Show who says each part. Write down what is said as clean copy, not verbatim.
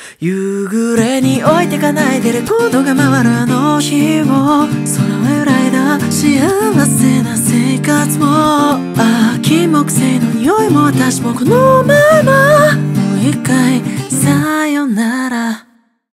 Speaker 1: 夕暮れに置いてかないでレコードが回るあの日を空は揺らいだ幸せな生活も金木犀の匂いも私もこのままもう一回さよなら